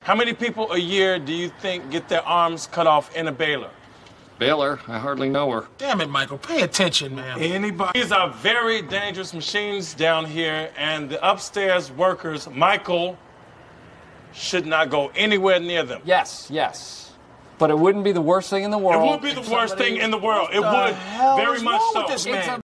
How many people a year do you think get their arms cut off in a baler? Baylor? I hardly know her. Damn it, Michael. Pay attention, man. Anybody? These are very dangerous machines down here, and the upstairs workers, Michael, should not go anywhere near them. Yes, yes. But it wouldn't be the worst thing in the world. It would be the worst thing in the world. It would, very much so. With this man?